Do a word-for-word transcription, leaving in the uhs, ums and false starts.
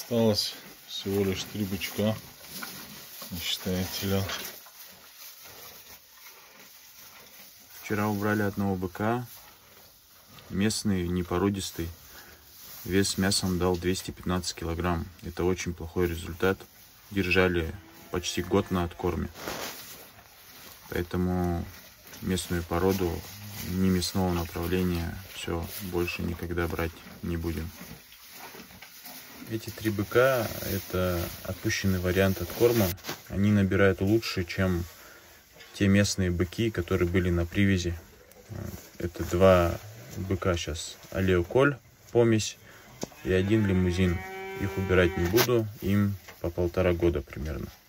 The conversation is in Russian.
Осталось всего лишь три бычка, не считая телян. Вчера убрали одного быка, местный, непородистый. Вес с мясом дал двести пятнадцать килограмм. Это очень плохой результат. Держали почти год на откорме. Поэтому местную породу, не мясного направления, все, больше никогда брать не будем. Эти три быка — это отпущенный вариант откорма. Они набирают лучше, чем те местные быки, которые были на привязи. Это два быка сейчас Алеоколь, помесь, и один лимузин. Их убирать не буду, им по полтора года примерно.